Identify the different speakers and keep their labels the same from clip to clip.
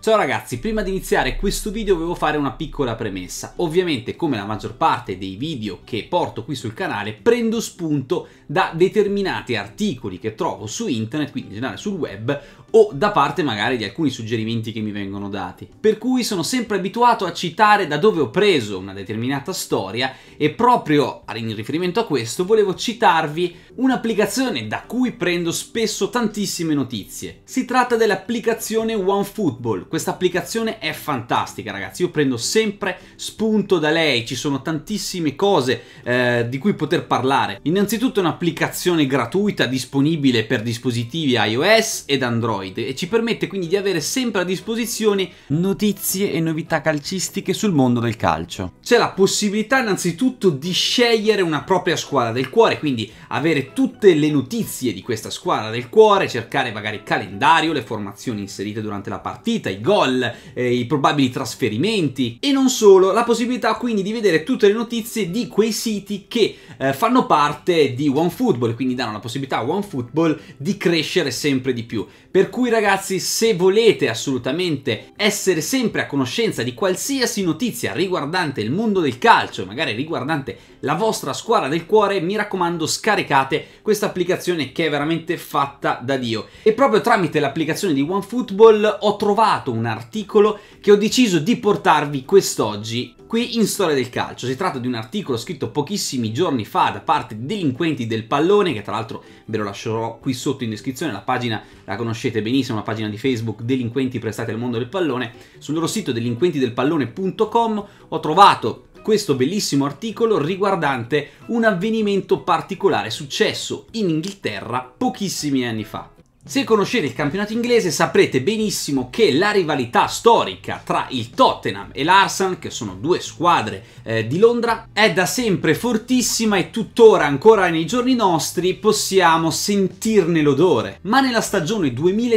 Speaker 1: Ciao ragazzi, prima di iniziare questo video volevo fare una piccola premessa. Ovviamente, come la maggior parte dei video che porto qui sul canale, prendo spunto da determinati articoli che trovo su internet, quindi in generale sul web, o da parte magari di alcuni suggerimenti che mi vengono dati. Per cui sono sempre abituato a citare da dove ho preso una determinata storia e proprio in riferimento a questo volevo citarvi un'applicazione da cui prendo spesso tantissime notizie. Si tratta dell'applicazione OneFootball. Questa applicazione è fantastica ragazzi, io prendo sempre spunto da lei, ci sono tantissime cose di cui poter parlare. Innanzitutto è un'applicazione gratuita disponibile per dispositivi iOS ed Android e ci permette quindi di avere sempre a disposizione notizie e novità calcistiche sul mondo del calcio. C'è la possibilità innanzitutto di scegliere una propria squadra del cuore, quindi avere tutte le notizie di questa squadra del cuore, cercare magari il calendario, le formazioni inserite durante la partita, i gol, i probabili trasferimenti e non solo, la possibilità quindi di vedere tutte le notizie di quei siti che fanno parte di OneFootball, quindi danno la possibilità a OneFootball di crescere sempre di più. Per cui ragazzi, se volete assolutamente essere sempre a conoscenza di qualsiasi notizia riguardante il mondo del calcio, magari riguardante la vostra squadra del cuore, mi raccomando scaricate questa applicazione che è veramente fatta da Dio. E proprio tramite l'applicazione di OneFootball ho trovato un articolo che ho deciso di portarvi quest'oggi qui in Storia del Calcio. Si tratta di un articolo scritto pochissimi giorni fa da parte di Delinquenti del Pallone, che tra l'altro ve lo lascerò qui sotto in descrizione, la pagina la conoscete benissimo, la pagina di Facebook Delinquenti prestati al mondo del pallone. Sul loro sito delinquentidelpallone.com ho trovato questo bellissimo articolo riguardante un avvenimento particolare successo in Inghilterra pochissimi anni fa. Se conoscete il campionato inglese saprete benissimo che la rivalità storica tra il Tottenham e l'Arsenal, che sono due squadre di Londra, è da sempre fortissima e tuttora, ancora nei giorni nostri, possiamo sentirne l'odore. Ma nella stagione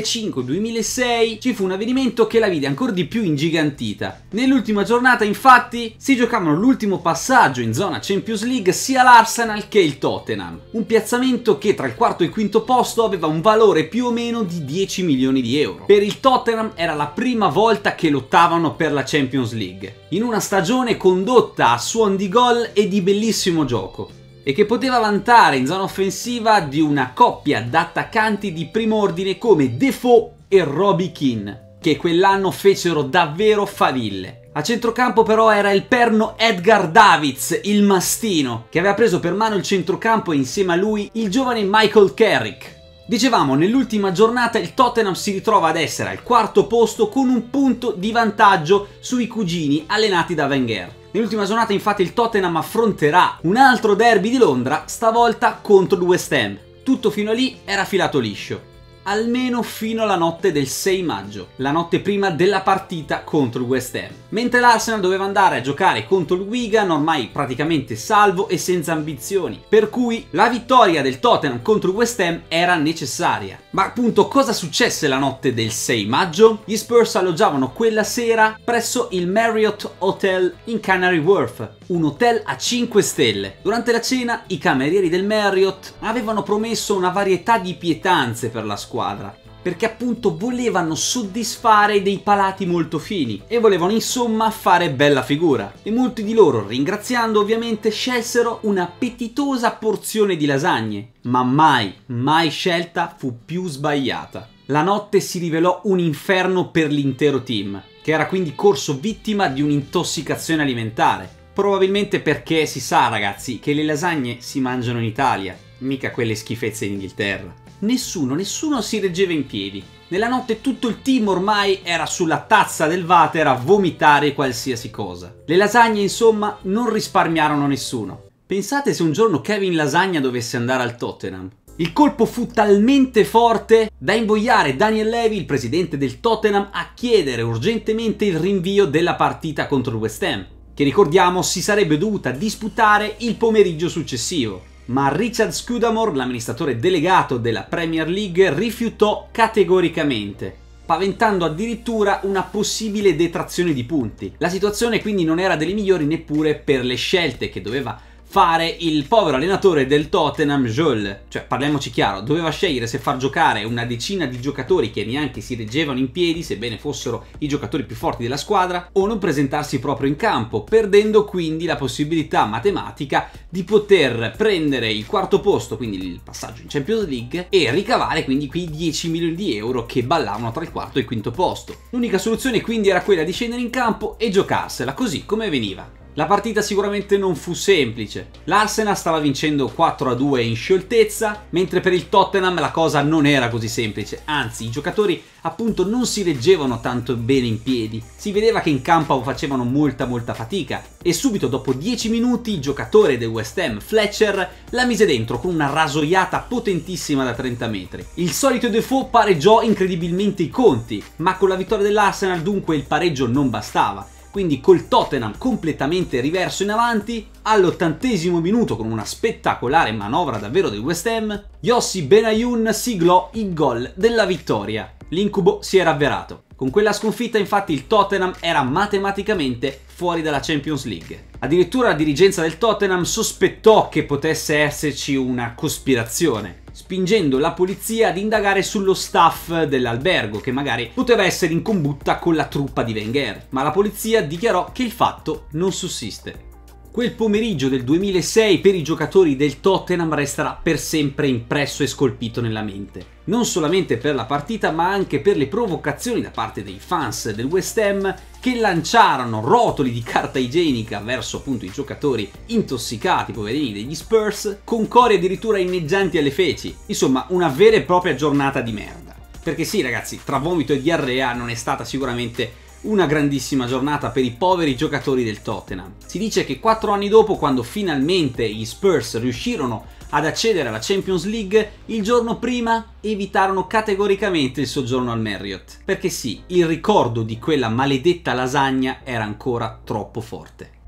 Speaker 1: 2005-2006 ci fu un avvenimento che la vide ancora di più ingigantita. Nell'ultima giornata infatti si giocavano l'ultimo passaggio in zona Champions League sia l'Arsenal che il Tottenham. Un piazzamento che tra il quarto e il quinto posto aveva un valore più o meno di 10 milioni di euro. Per il Tottenham era la prima volta che lottavano per la Champions League, in una stagione condotta a suon di gol e di bellissimo gioco, e che poteva vantare in zona offensiva di una coppia d'attaccanti di primo ordine come Defoe e Robbie Keane, che quell'anno fecero davvero faville. A centrocampo però era il perno Edgar Davids, il mastino, che aveva preso per mano il centrocampo e insieme a lui il giovane Michael Carrick. Dicevamo, nell'ultima giornata il Tottenham si ritrova ad essere al quarto posto con un punto di vantaggio sui cugini allenati da Wenger. Nell'ultima giornata infatti il Tottenham affronterà un altro derby di Londra, stavolta contro il West Ham. Tutto fino a lì era filato liscio. Almeno fino alla notte del 6 maggio, la notte prima della partita contro il West Ham. Mentre l'Arsenal doveva andare a giocare contro il Wigan, ormai praticamente salvo e senza ambizioni. Per cui la vittoria del Tottenham contro il West Ham era necessaria. Ma appunto cosa successe la notte del 6 maggio? Gli Spurs alloggiavano quella sera presso il Marriott Hotel in Canary Wharf, un hotel a 5 stelle. Durante la cena i camerieri del Marriott avevano promesso una varietà di pietanze per la squadra, perché appunto volevano soddisfare dei palati molto fini e volevano insomma fare bella figura. E molti di loro, ringraziando ovviamente, scelsero un'appetitosa porzione di lasagne, ma mai scelta fu più sbagliata. La notte si rivelò un inferno per l'intero team, che era quindi corso vittima di un'intossicazione alimentare. Probabilmente perché si sa ragazzi che le lasagne si mangiano in Italia, mica quelle schifezze in Inghilterra. Nessuno si reggeva in piedi. Nella notte tutto il team ormai era sulla tazza del water a vomitare qualsiasi cosa. Le lasagne insomma non risparmiarono nessuno. Pensate se un giorno Kevin Lasagna dovesse andare al Tottenham. Il colpo fu talmente forte da invogliare Daniel Levy, il presidente del Tottenham, a chiedere urgentemente il rinvio della partita contro il West Ham, che ricordiamo si sarebbe dovuta disputare il pomeriggio successivo. Ma Richard Scudamore, l'amministratore delegato della Premier League, rifiutò categoricamente, paventando addirittura una possibile detrazione di punti. La situazione quindi non era delle migliori neppure per le scelte che doveva fare il povero allenatore del Tottenham, Joel. Cioè, parliamoci chiaro, doveva scegliere se far giocare una decina di giocatori che neanche si reggevano in piedi, sebbene fossero i giocatori più forti della squadra, o non presentarsi proprio in campo, perdendo quindi la possibilità matematica di poter prendere il quarto posto, quindi il passaggio in Champions League, e ricavare quindi quei 10 milioni di euro che ballavano tra il quarto e il quinto posto. L'unica soluzione quindi era quella di scendere in campo e giocarsela così come veniva. La partita sicuramente non fu semplice. L'Arsenal stava vincendo 4-2 in scioltezza, mentre per il Tottenham la cosa non era così semplice, anzi i giocatori appunto non si reggevano tanto bene in piedi, si vedeva che in campo facevano molta fatica e subito dopo 10 minuti il giocatore del West Ham, Fletcher, la mise dentro con una rasoiata potentissima da 30 metri. Il solito Defoe pareggiò incredibilmente i conti, ma con la vittoria dell'Arsenal dunque il pareggio non bastava. Quindi col Tottenham completamente riverso in avanti, all'80° minuto con una spettacolare manovra davvero del West Ham, Yossi Benayoun siglò il gol della vittoria. L'incubo si era avverato. Con quella sconfitta infatti il Tottenham era matematicamente fuori dalla Champions League. Addirittura la dirigenza del Tottenham sospettò che potesse esserci una cospirazione, spingendo la polizia ad indagare sullo staff dell'albergo che magari poteva essere in combutta con la truppa di Wenger, ma la polizia dichiarò che il fatto non sussiste. Quel pomeriggio del 2006 per i giocatori del Tottenham resterà per sempre impresso e scolpito nella mente. Non solamente per la partita ma anche per le provocazioni da parte dei fans del West Ham che lanciarono rotoli di carta igienica verso appunto i giocatori intossicati, poverini degli Spurs, con cori addirittura inneggianti alle feci. Insomma, una vera e propria giornata di merda. Perché sì ragazzi, tra vomito e diarrea non è stata sicuramente una grandissima giornata per i poveri giocatori del Tottenham. Si dice che 4 anni dopo, quando finalmente gli Spurs riuscirono ad accedere alla Champions League, il giorno prima evitarono categoricamente il soggiorno al Marriott. Perché sì, il ricordo di quella maledetta lasagna era ancora troppo forte.